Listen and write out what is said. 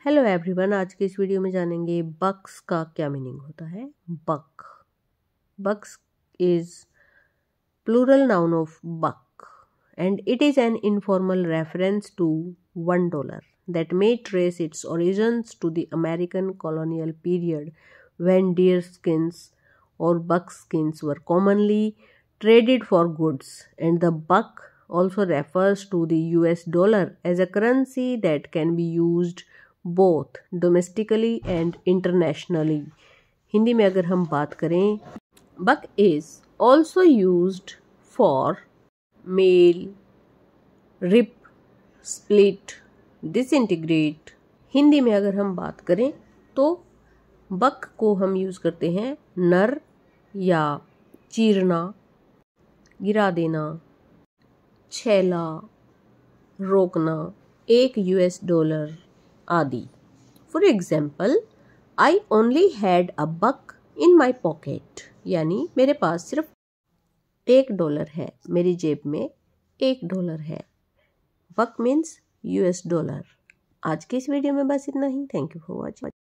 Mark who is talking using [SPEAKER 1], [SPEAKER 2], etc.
[SPEAKER 1] Hello everyone, आज के इस वीडियो में जानेंगे बक्स का क्या मीनिंग होता है। Bucks is plural noun of buck and it is an informal reference to $1 that may trace its origins to the American colonial period when deer skins or buck skins were commonly traded for goods, and the buck also refers to the US dollar as a currency that can be used both domestically and internationally. Hindi में अगर हम बात करें, buck is also used for mail, rip, split, disintegrate. Hindi में अगर हम बात करें तो बक को हम यूज़ करते हैं नर या चीरना, गिरा देना, छैला, रोकना, $1 आदि। For example, I only had a buck in my pocket, यानी मेरे पास सिर्फ $1 है, मेरी जेब में $1 है। Buck means US dollar. आज की इस वीडियो में बस इतना ही। Thank you for watching.